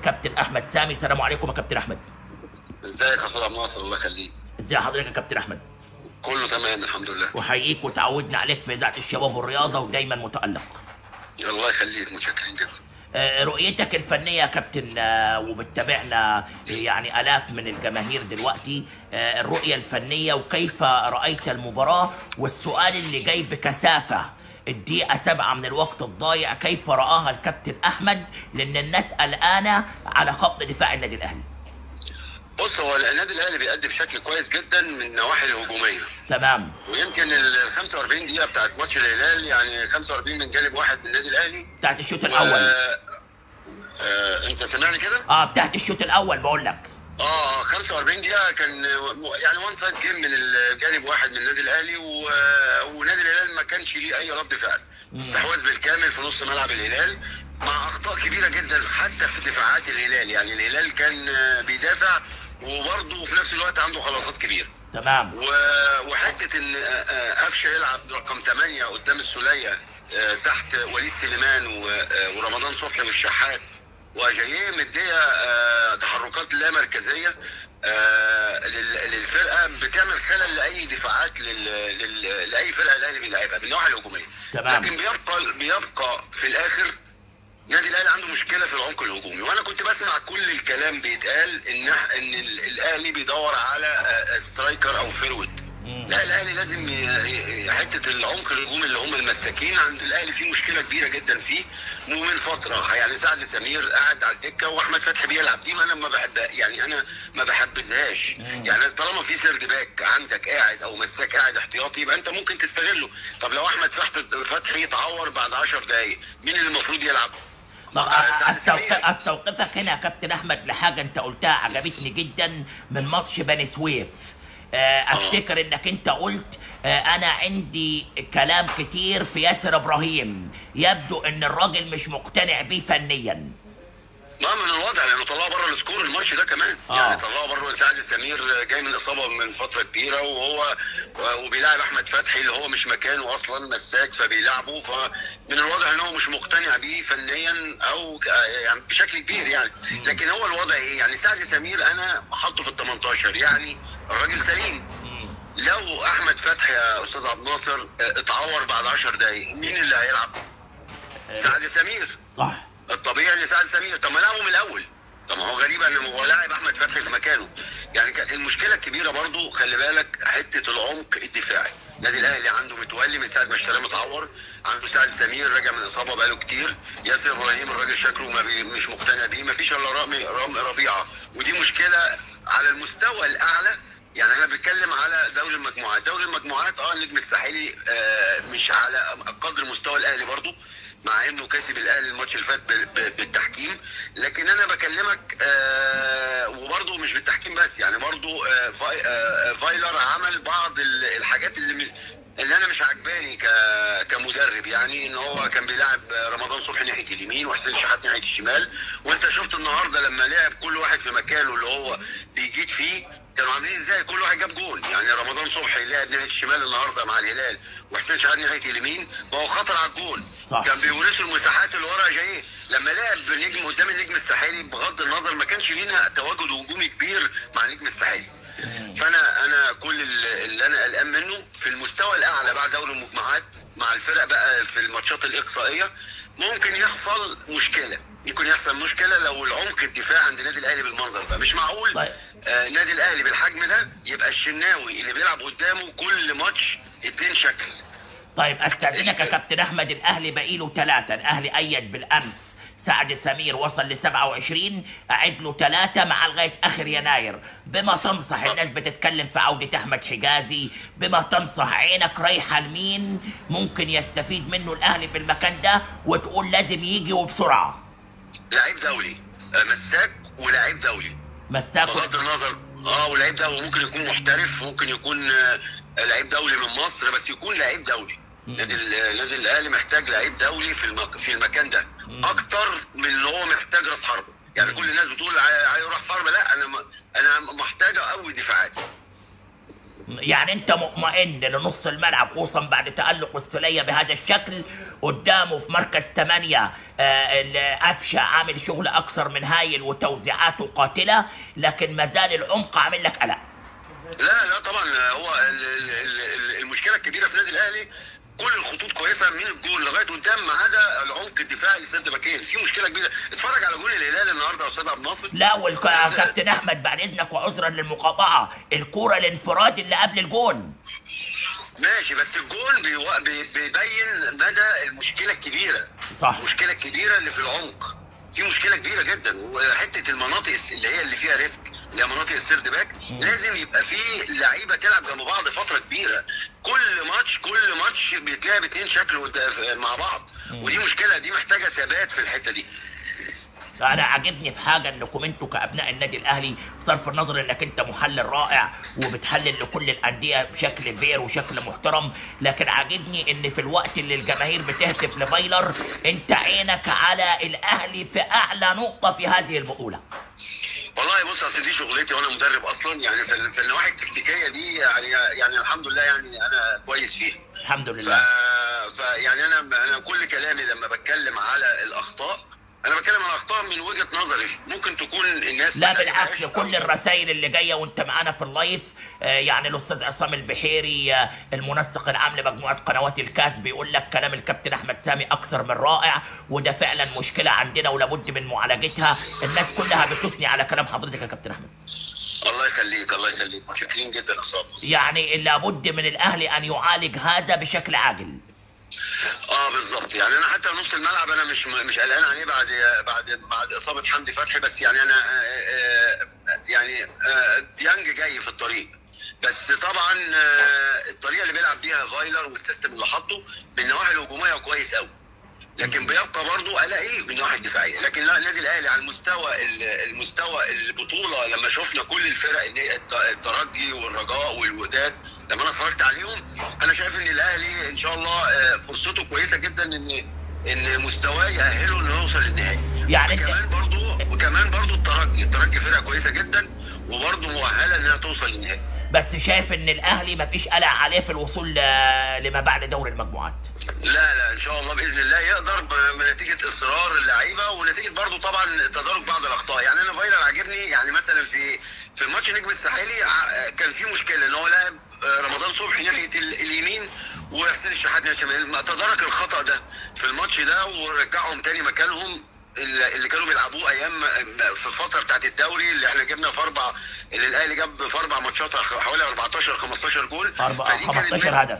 الكابتن احمد سامي. السلام عليكم يا كابتن احمد. ازيك يا استاذ عبد الناصر؟ الله يخليك. ازي حضرتك يا كابتن احمد؟ كله تمام الحمد لله. وحييك وتعودنا عليك في اذاعه الشباب والرياضه ودايما متالق. الله يخليك، متشكرين جدا. رؤيتك الفنيه يا كابتن، وبتتابعنا يعني الاف من الجماهير دلوقتي، الرؤيه الفنيه وكيف رايت المباراه، والسؤال اللي جاي بكثافه الدقيقة 7 من الوقت الضايع كيف رآها الكابتن أحمد؟ لأن الناس قلقانة على خط دفاع النادي الأهلي. بص، هو النادي الأهلي بيأدي بشكل كويس جدا من النواحي الهجومية. تمام. ويمكن ال 45 دقيقة بتاعت ماتش الهلال يعني 45 من جانب واحد من النادي الأهلي بتاعت الشوط الأول. أنت سامعني كده؟ بتاعت الشوط الأول بقول لك. 45 دقيقة كان يعني وان سايد جيم من الجانب واحد من النادي الأهلي، ونادي الهلال ما كانش ليه أي رد فعل. استحواذ بالكامل في نص ملعب الهلال مع أخطاء كبيرة جدا حتى في دفاعات الهلال، يعني الهلال كان بيدافع وبرضه في نفس الوقت عنده غلطات كبيرة. تمام. وحتة إن قفشة يلعب رقم 8 قدام السولية تحت وليد سليمان ورمضان صبحي والشحات وجايين مديه تحركات لا مركزيه للفرقه، بتعمل خلل لاي دفاعات لاي فرقه الاهلي بيلعبها من الناحيه الهجوميه. تمام. لكن بيبقى في الاخر النادي الاهلي عنده مشكله في العمق الهجومي، وانا كنت بسمع كل الكلام بيتقال ان الاهلي بيدور على سترايكر او فيرود. لا، الاهلي لازم حته العمق الهجومي اللي هم المساكين عند الاهلي في مشكله كبيره جدا فيه، ومن فتره يعني سعد سمير قاعد على الدكه واحمد فتحي بيلعب، دي انا ما بحبها، يعني انا ما بحبذهاش. يعني طالما في سيرد باك عندك قاعد او مساك قاعد احتياطي يبقى انت ممكن تستغله. طب لو احمد فتحي يتعور بعد 10 دقائق مين اللي المفروض يلعب؟ استوقفك هنا يا كابتن احمد لحاجه انت قلتها عجبتني جدا من ماتش بني سويف. افتكر انك انت قلت انا عندي كلام كتير في ياسر ابراهيم، يبدو ان الراجل مش مقتنع بيه فنيا. ما من الواضح لانه طلعه بره السكور الماتش ده كمان. يعني طلعه بره. سعد سمير جاي من اصابه من فتره كبيره وبيلاعب احمد فتحي اللي هو مش مكانه اصلا مساك فبيلعبه، فمن الواضح ان هو مش مقتنع بيه فنيا او يعني بشكل كبير يعني. لكن هو الوضع ايه؟ يعني سعد سمير انا حاطه في ال 18، يعني الراجل سليم. لو احمد فتحي يا استاذ عبد الناصر اتعور بعد 10 دقايق مين اللي هيلعب؟ سعد سمير. صح. الطبيعي ان سعد سمير. طب ما لعبه من الاول. طب ما هو غريب ان هو لاعب احمد فتحي في مكانه. يعني كانت المشكله الكبيره برضو خلي بالك حته العمق الدفاعي. النادي الاهلي عنده متولي من ساعه ما اشتراه متعور، عنده سعد سمير راجع من اصابه بقاله كتير، ياسر ابراهيم الراجل شكله مش مقتنع بيه، مفيش الا رامي ربيعه، ودي مشكله على المستوى الاعلى. يعني احنا بنتكلم على دوري المجموعات، دوري المجموعات النجم الساحلي مش على قدر مستوى الاهلي برضو، مع انه كسب الاهلي الماتش اللي فات بالتحكيم. لكن انا بكلمك وبرضه مش بالتحكيم بس، يعني برضه فايلر عمل بعض الحاجات اللي انا مش عجباني كمدرب، يعني ان هو كان بيلاعب رمضان صبحي ناحيه اليمين وحسين شحات ناحيه الشمال، وانت شفت النهارده لما لعب كل واحد في مكانه اللي هو بيجيد فيه كانوا عاملين ازاي، كل واحد جاب جول. يعني رمضان صبحي لعب ناحيه الشمال النهارده مع الهلال وحسين شحات ناحيه اليمين، بقوا خطر على الجول. كان بيورثوا المساحات اللي ورا جايه. لما لعب نجم قدام النجم الساحلي بغض النظر ما كانش لينا تواجد هجومي كبير مع النجم الساحلي. فانا كل اللي انا قلقان منه في المستوى الاعلى بعد دوري المجموعات مع الفرق بقى في الماتشات الاقصائيه ممكن يحصل مشكله، يكون يحصل مشكله لو العمق الدفاع عند النادي الاهلي بالمنظر ده. مش معقول النادي الاهلي بالحجم ده يبقى الشناوي اللي بيلعب قدامه كل ماتش 2 شكل. طيب استاذنك يا كابتن احمد، الاهلي باقي له 3، الاهلي ايد بالامس سعد سمير وصل ل 27، اعد له 3 مع لغايه اخر يناير. بما تنصح الناس بتتكلم في عوده احمد حجازي، بما تنصح عينك رايحه لمين ممكن يستفيد منه الاهلي في المكان ده وتقول لازم يجي وبسرعه؟ لعيب دولي، مساك ولاعيب دولي، مساك بغض النظر ولاعيب دولي، ممكن يكون محترف، ممكن يكون لعيب دولي من مصر، بس يكون لعيب دولي. النادي الاهلي محتاج لعيب دولي في المكان ده اكتر من اللي هو محتاج راس حربه. يعني كل الناس بتقول عايز راس حربه، لا انا محتاج اقوي دفاعاتي. يعني انت مطمئن لنص الملعب خصوصا بعد تألق السولية بهذا الشكل قدامه في مركز 8. قفشه عامل شغل اكثر من هايل وتوزيعاته قاتله، لكن ما زال العمق عامل لك قلق. لا طبعا، هو المشكله الكبيره في النادي الاهلي كل الخطوط كويسه من الجول لغايه قدام، ما عدا العمق الدفاعي لسد باكين، في مشكله كبيره. اتفرج على جول الهلال النهارده يا استاذ عبد الناصر. لا والكابتن احمد بعد اذنك وعذرا للمقاطعه، الكوره الانفراد اللي قبل الجول ماشي، بس الجول بيبين مدى المشكله الكبيره. صح، المشكله الكبيره اللي في العمق، في مشكله كبيره جدا. وحته المناطق اللي فيها ريسك، اللي هي مناطق السيرد باك، لازم يبقى في لعيبه تلعب جنب بعض فتره كبيره. كل ماتش بيتلعب 2 شكل مع بعض، ودي مشكله، دي محتاجه ثبات في الحته دي. انا عاجبني في حاجه انكم انتوا كابناء النادي الاهلي، بصرف النظر انك انت محلل رائع وبتحلل لكل الانديه بشكل فير وشكل محترم، لكن عاجبني ان في الوقت اللي الجماهير بتهتف لفايلر انت عينك على الاهلي في اعلى نقطه في هذه البطوله. والله بص، اصل دي شغلتي وانا مدرب اصلا، يعني في النواحي التكتيكيه دي يعني الحمد لله، يعني انا كويس فيها الحمد لله. يعني انا كل كلامي لما بتكلم على الاخطاء، انا بتكلم عن اخطاء من وجهه نظري، ممكن تكون الناس لا بالعكس، كل الرسائل اللي جايه وانت معانا في اللايف، يعني الاستاذ عصام البحيري المنسق العام لمجموعه قنوات الكاس بيقول لك كلام الكابتن احمد سامي اكثر من رائع، وده فعلا مشكله عندنا ولابد من معالجتها. الناس كلها بتثني على كلام حضرتك يا كابتن احمد. الله يخليك الله يخليك، متشكرين جدا يا عصام. يعني لابد من الاهلي ان يعالج هذا بشكل عاجل. بالظبط، يعني انا حتى نص الملعب انا مش قلقان عليه بعد اصابه حمدي فتحي، بس يعني انا ديانج جاي في الطريق، بس طبعا الطريقه اللي بيلعب بيها فايلر والسيستم اللي حاطه من النواحي الهجوميه كويس قوي، لكن بيبقى برضه قلقي من النواحي الدفاعيه. لكن لا، النادي الاهلي على المستوى البطوله، لما شفنا كل الفرق، الترجي والرجاء والوداد، لما انا اتفرجت عليهم، انا شايف ان الاهلي ان شاء الله فرصته كويسه جدا ان مستواه يأهله انه يوصل للنهائي. يعني وكمان برضه الترجي فرقه كويسه جدا وبرضه مؤهله انها توصل للنهائي. بس شايف ان الاهلي مفيش قلق عليه في الوصول لما بعد دوري المجموعات؟ لا ان شاء الله باذن الله يقدر، بنتيجه اصرار اللعيبه ونتيجه برضه طبعا تدارك بعض الاخطاء. يعني انا فايلر عاجبني، يعني مثلا في ماتش نجم الساحلي كان في مشكله ان هو لاعب رمضان صبحي ناحيه اليمين وحسين الشحات ناحيه الشمال، ما تدارك الخطا ده في الماتش ده ورجعهم تاني مكانهم اللي كانوا بيلعبوه ايام في الفتره بتاعت الدوري اللي احنا جبنا اللي الاهلي جاب في 4 ماتشات حوالي 14-15 جول، 15 هدف.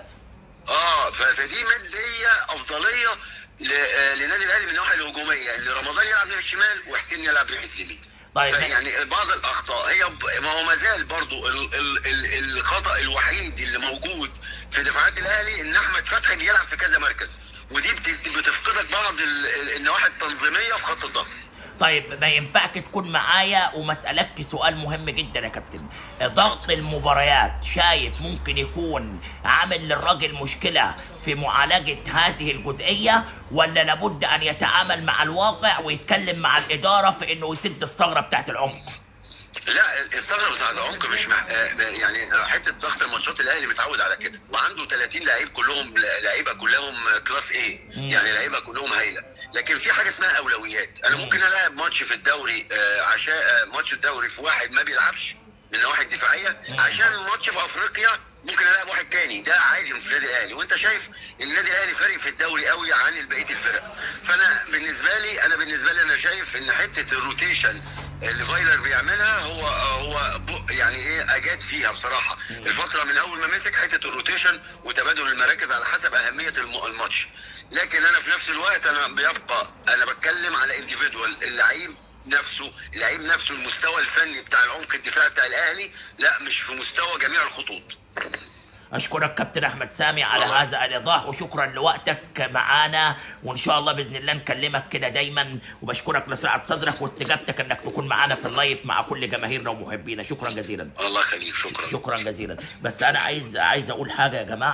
فدي مديه افضليه لنادي الاهلي من الناحيه الهجوميه، ان رمضان يلعب ناحيه الشمال وحسين يلعب ناحيه اليمين. طيب يعني بعض الاخطاء هي ما هو ما زال برضه الخطا الوحيد اللي موجود في دفاعات الاهلي ان احمد فتحي بيلعب في كذا مركز، ودي بتفقدك بعض النواحي التنظيميه في خط الضغط. طيب ما ينفعك تكون معايا وما اسالك سؤال مهم جدا يا كابتن؟ ضغط المباريات شايف ممكن يكون عامل للراجل مشكله في معالجه هذه الجزئيه، ولا لابد ان يتعامل مع الواقع ويتكلم مع الاداره في انه يسد الثغره بتاعت العمق؟ لا، الثغره بتاعت العمق مش يعني حته ضغط الماتشات الاهلي متعود على كده، وعنده 30 لعيب كلهم لعيبه كلهم كلاس ايه، يعني لعيبه كلهم هايله، لكن في حاجه اسمها اولويات. انا ممكن العب ماتش في الدوري عشان ماتش الدوري في واحد ما بيلعبش من النواحي الدفاعيه، عشان ماتش في افريقيا ممكن العب واحد تاني، ده عادي في النادي الاهلي. وانت شايف ان النادي الاهلي فارق في الدوري قوي عن بقيه الفرق. فانا بالنسبه لي انا شايف ان حته الروتيشن اللي فايلر بيعملها هو يعني ايه، اجاد فيها بصراحه الفتره من اول ما مسك، حته الروتيشن وتبادل المراكز على حسب اهميه الماتش. لكن انا في نفس الوقت انا بتكلم على انديفيدوال، اللعيب نفسه المستوى الفني بتاع العمق الدفاعي بتاع الاهلي لا مش في مستوى جميع الخطوط. اشكرك كابتن احمد سامي على هذا الايضاح، وشكرا لوقتك معانا، وان شاء الله باذن الله نكلمك كده دايما، وبشكرك لسعه صدرك واستجابتك انك تكون معانا في اللايف مع كل جماهيرنا ومحبينا. شكرا جزيلا. الله يخليك، شكرا جزيلا. بس انا عايز اقول حاجه يا جماعه،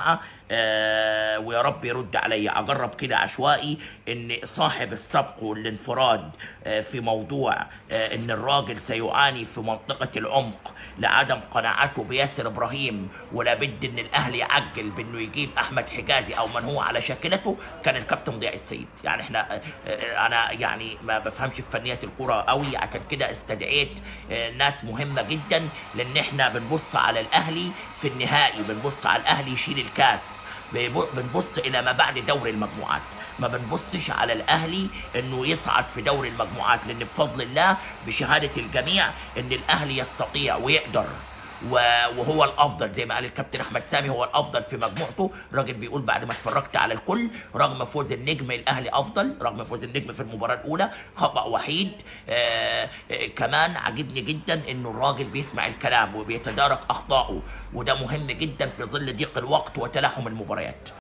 ويا رب يرد عليا. اجرب كده عشوائي ان صاحب السبق والانفراد في موضوع ان الراجل سيعاني في منطقة العمق لعدم قناعته بياسر ابراهيم ولابد ان الاهلي يعجل بانه يجيب احمد حجازي او من هو على شاكلته، كان الكابتن ضياء السيد. يعني احنا انا يعني ما بفهمش في فنيات الكرة قوي، عشان كده استدعيت ناس مهمة جدا، لان احنا بنبص على الاهلي في النهائي، بنبص على الاهلي يشيل الكاس، بنبص الى ما بعد دوري المجموعات، ما بنبصش على الاهلي انه يصعد في دوري المجموعات، لان بفضل الله بشهاده الجميع ان الاهلي يستطيع ويقدر وهو الافضل زي ما قال الكابتن احمد سامي، هو الافضل في مجموعته. راجل بيقول بعد ما اتفرجت على الكل رغم فوز النجم الاهلي افضل، رغم فوز النجم في المباراه الاولى خطا وحيد. كمان عجبني جدا انه الراجل بيسمع الكلام وبيتدارك اخطائه، وده مهم جدا في ظل ضيق الوقت وتلاحم المباريات.